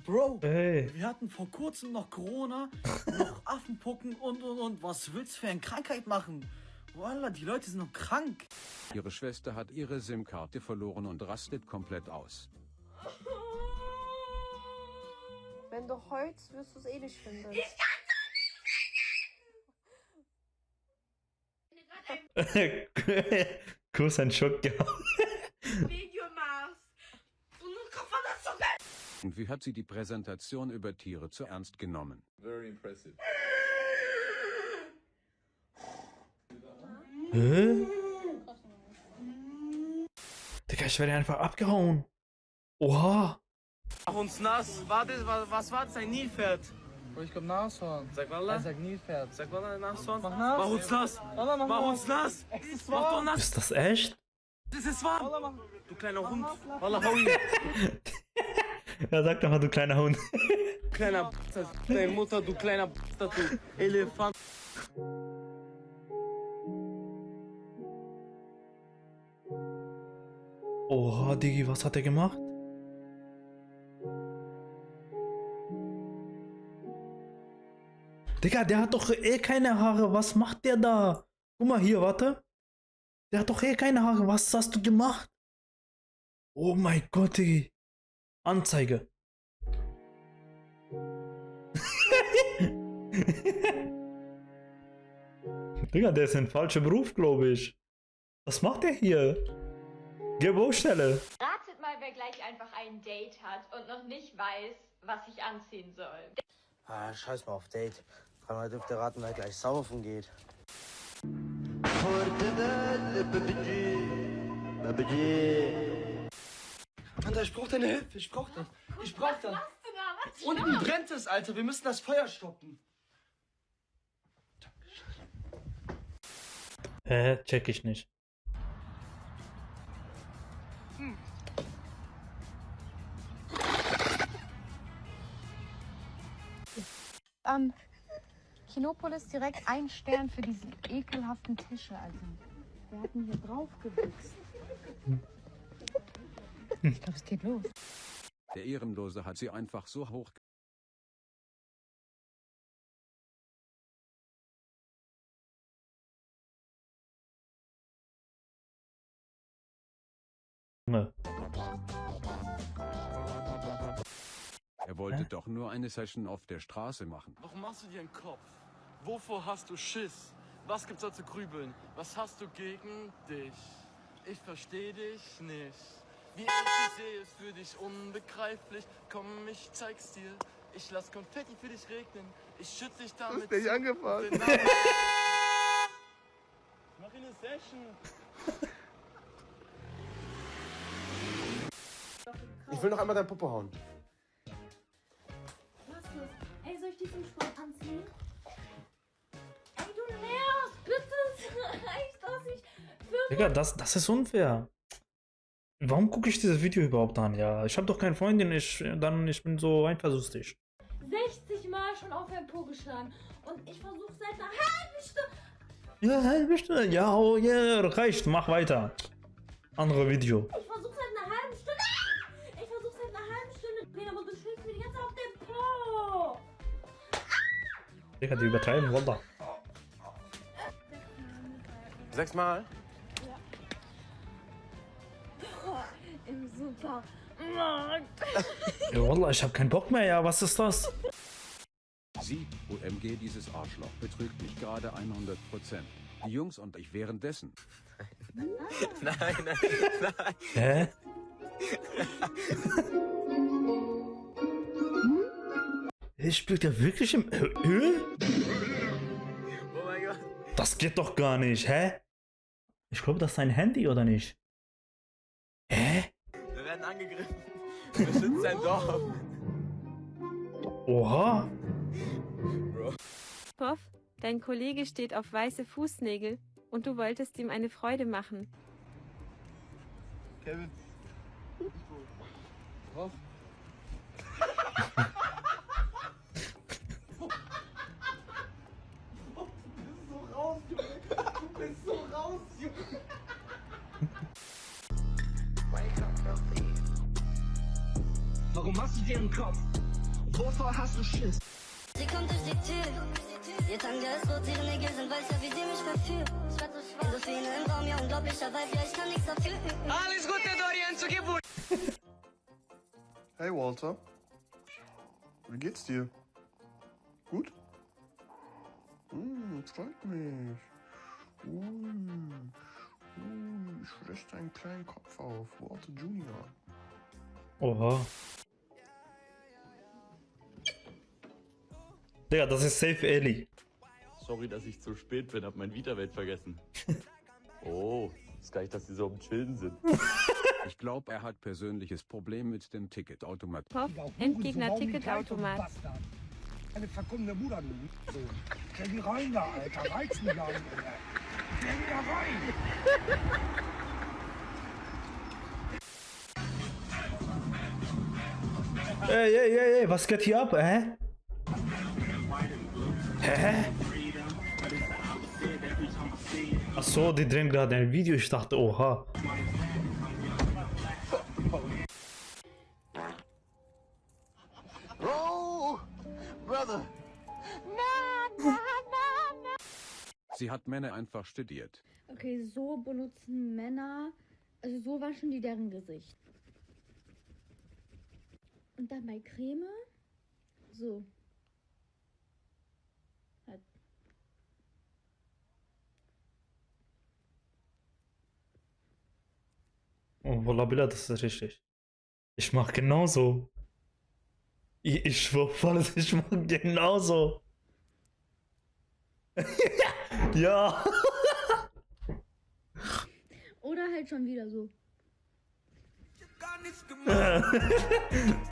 Bro, Hey. wir hatten vor kurzem noch Corona, noch Affenpocken und. Was willst du für eine Krankheit machen? Wallah, die Leute sind noch krank. Ihre Schwester hat ihre SIM-Karte verloren und rastet komplett aus. Wenn du heulst, wirst du es eh nicht finden. Kuss ein Schock gehabt. Video machst. Und nun kommt man das so geil. Und wie hat sie die Präsentation über Tiere zu ernst genommen? Very impressive. Hä? Digga, ich werde einfach abgehauen. Oha. Mach uns nass. Warte, was war das? Ein Nilpferd. Ich glaub Nashorn. Sag Wallah. Er sagt Nilpferd. Sag Wallah, ein Nashorn. Mach uns nass. Wallah, Mach uns nass. Mach doch nass. Ist das echt? Das ist warm. Du kleiner Hund. Wallah, hau ihn. Ja, sag doch mal, du kleiner Hund. Kleiner Bastard. Deine Mutter, du kleiner Bastard, du Elefant. Oha, Digi, was hat er gemacht? Digga, der hat doch eh keine Haare. Was macht der da? Guck mal hier, warte. Der hat doch eh keine Haare. Was hast du gemacht? Oh mein Gott, Digi. Anzeige. Digga, der ist ein falscher Beruf, glaube ich. Was macht der hier? Geh Baustelle. Ratet mal, wer gleich einfach ein Date hat und noch nicht weiß, was ich anziehen soll. Ah, scheiß mal auf Date. Dreimal dürfte raten, wer gleich saufen geht. Alter, ich brauch deine Hilfe. Ich brauch das. Ich brauch das. Unten brennt es, Alter. Wir müssen das Feuer stoppen. Check ich nicht. An Kinopolis direkt ein Stern für diese ekelhaften Tische, Alter. Wir hatten hier drauf gewichst. Ich glaube, es geht los. Der Ehrenlose hat sie einfach so hoch. Junge. Er wollte doch nur eine Session auf der Straße machen. Warum machst du dir einen Kopf? Wovor hast du Schiss? Was gibt's da zu grübeln? Was hast du gegen dich? Ich verstehe dich nicht. Wie ich dich sehe, ist für dich unbegreiflich. Komm, ich zeig's dir. Ich lass Konfetti für dich regnen. Ich schütze dich damit. Du hast nicht angefangen. Mach eine Session. Ich will noch einmal dein Puppe hauen. Was los? Ey, soll ich dich zum Sport anziehen? Ey, du nervst! Bitte, es reicht das nicht. Digga, das ist unfair. Warum gucke ich dieses Video überhaupt an? Ja, ich habe doch keine Freundin, ich bin so eifersüchtig. 60 Mal schon auf ein Po geschlagen. Und ich versuche seit einer halben Stunde. Ja, halbe Stunde. Ja, oh, ja, reicht, mach weiter. Andere Video. Ich versuche seit einer halben Stunde. Ich versuche seit einer halben Stunde. Peter, aber du schlägst mir die ganze Zeit auf den Po. Digga, die übertreiben, Wallah. 6-mal? Im Supermarkt. Ja, Wallah, ich hab keinen Bock mehr, ja, was ist das? Sie, OMG, dieses Arschloch, betrügt mich gerade 100%. Die Jungs und ich währenddessen. Nein. Hä? Spielt der wirklich im Öl? Oh mein Gott. Das geht doch gar nicht, hä? Ich glaube, das ist sein Handy, oder nicht? Hä? Wir werden angegriffen. Wir beschützen sein Dorf. Oha. Puff, dein Kollege steht auf weiße Fußnägel und du wolltest ihm eine Freude machen. Kevin. Puff. Du bist so raus, Junge. Warum machst du dir einen Kopf? Wovor hast du Schiss? Sie kommt durch die Tür. Ihr Tange ist rot, ihre Nägel sind weiß, ja, wie sie mich verführt. Endorphine im Raum, ja, unglaublicher Vibe, ja, ich kann nichts dafür. Alles Gute, Dorian, zu Geburt! Hey Walter, wie geht's dir? Gut? Freut mich. Ich richte deinen kleinen Kopf auf, Walter Junior. Oha. Digga, das ist safe Ellie. Sorry, dass ich zu spät bin, hab mein Vita-Welt vergessen. Oh, ist gar nicht, dass die so am Chillen sind. Ich glaube, er hat persönliches Problem mit dem Ticketautomat. Top, Endgegner Ticketautomat. Eine verkommene Mutter, du. So. Stell die rein da, Alter. Reiz mich an, Alter. Stell die da rein. Ey, was geht hier ab, hä? Hä? Ach so, die drehen gerade ein Video, ich dachte, oha. Oh, Brother. Sie hat Männer einfach studiert. Okay, so benutzen Männer, also so waschen die deren Gesicht. Und dann bei Creme, so. Halt. Oh, Wallah, Billah, das ist richtig. Ich mach genauso. Ich schwör voll, ich mach genauso. Ja. Oder halt schon wieder so. Gar nichts gemacht.